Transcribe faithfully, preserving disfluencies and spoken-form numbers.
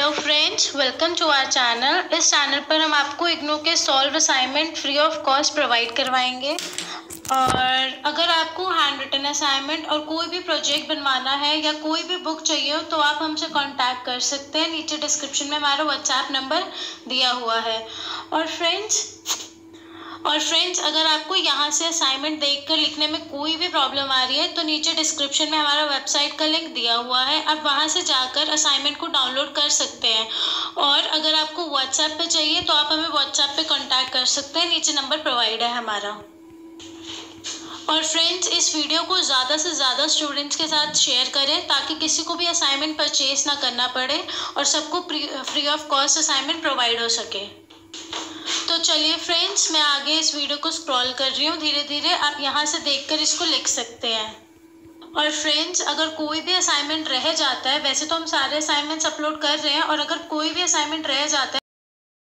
Hello friends, welcome to our channel. इस channel पर हम आपको इग्नू के solve assignment free of cost provide करवाएंगे। और अगर आपको हैंड रिटन असाइनमेंट और कोई भी प्रोजेक्ट बनवाना है या कोई भी बुक चाहिए हो तो आप हमसे कांटेक्ट कर सकते हैं। नीचे डिस्क्रिप्शन में हमारा व्हाट्सएप नंबर दिया हुआ है। और फ्रेंड्स और फ्रेंड्स अगर आपको यहाँ से असाइनमेंट देखकर लिखने में कोई भी प्रॉब्लम आ रही है तो नीचे डिस्क्रिप्शन में हमारा वेबसाइट का लिंक दिया हुआ है, आप वहाँ से जाकर असाइनमेंट को डाउनलोड कर सकते हैं। और अगर आपको व्हाट्सएप पे चाहिए तो आप हमें व्हाट्सएप पे कांटेक्ट कर सकते हैं, नीचे नंबर प्रोवाइड है हमारा। और फ्रेंड्स इस वीडियो को ज़्यादा से ज़्यादा स्टूडेंट्स के साथ शेयर करें ताकि किसी को भी असाइनमेंट परचेज ना करना पड़े और सबको free of cost assignment provide हो सके। तो चलिए फ्रेंड्स, मैं आगे इस वीडियो को स्क्रॉल कर रही हूँ धीरे धीरे, आप यहाँ से देखकर इसको लिख सकते हैं। और फ्रेंड्स अगर कोई भी असाइनमेंट रह जाता है, वैसे तो हम सारे असाइनमेंट्स अपलोड कर रहे हैं, और अगर कोई भी असाइनमेंट रह जाता है